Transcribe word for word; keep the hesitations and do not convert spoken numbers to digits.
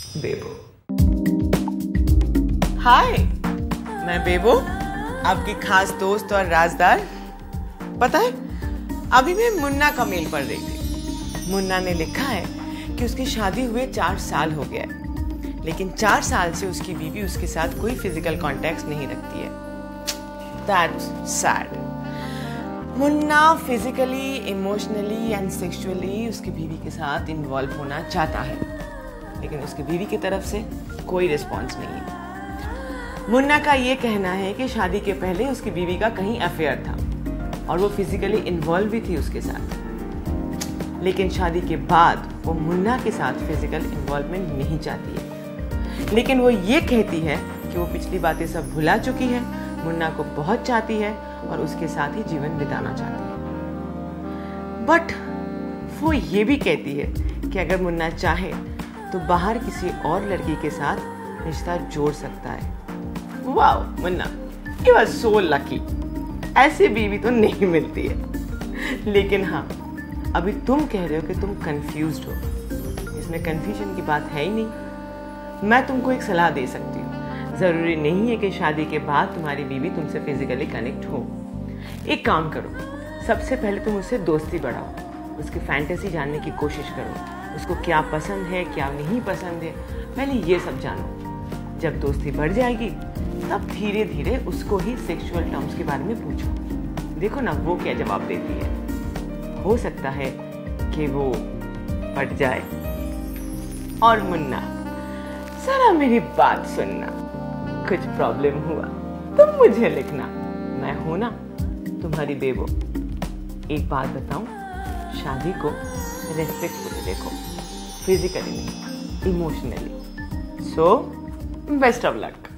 बेबो। हाय, मैं बेबो, आपकी खास दोस्त और राजदार। पता है, अभी मैं मुन्ना का मेल पढ़ रही थी। मुन्ना ने लिखा है कि उसकी शादी हुए चार साल हो गया है, लेकिन चार साल से उसकी बीवी उसके साथ कोई फिजिकल कॉन्टैक्ट नहीं रखती है। That's sad. Munna physically, emotionally and sexually उसकी बीवी के साथ इन्वॉल्व होना चाहता है, लेकिन उसकी बीवी की तरफ से कोई रिस्पॉन्स नहीं है। मुन्ना का ये कहना है कि शादी के पहले उसकी बीवी का कहीं अफेयर था और वो फिजिकली इन्वॉल्व भी थी उसके साथ, लेकिन शादी के बाद वो मुन्ना के साथ फिजिकल इन्वॉल्वमेंट नहीं चाहती है। लेकिन वो ये कहती है कि वो पिछली बातें सब भुला चुकी है, मुन्ना को बहुत चाहती है और उसके साथ ही जीवन बिताना चाहती है। बट वो ये भी कहती है कि अगर मुन्ना चाहे तो बाहर किसी और लड़की के साथ रिश्ता जोड़ सकता है। Wow Munna, you are so lucky. ऐसी बीवी तो नहीं मिलती है। लेकिन हाँ, अभी तुम कह रहे हो कि तुम कंफ्यूज्ड हो। इसमें कंफ्यूजन की बात है ही नहीं। मैं तुमको एक सलाह दे सकती हूँ। जरूरी नहीं है कि शादी के बाद तुम्हारी बीवी तुमसे फिजिकली कनेक्ट हो। एक काम करो, सबसे पहले तुम उससे दोस्ती बढ़ाओ, उसकी फैंटेसी जानने की कोशिश करो, उसको क्या पसंद है क्या नहीं पसंद है, पहले ये सब जानो। जब दोस्ती बढ़ जाएगी तब धीरे धीरे उसको ही सेक्सुअल टर्म्स के बारे में पूछो। देखो ना वो क्या जवाब देती है। हो सकता है कि वो पट जाए। और मुन्ना, जरा मेरी बात सुनना, कुछ प्रॉब्लम हुआ तो मुझे लिखना, मैं हूं ना तुम्हारी बेबो। एक बात बताऊं, शादी को रेस्पेक्टफुली देखो, फिजिकली नहीं, emotionally. So best of luck.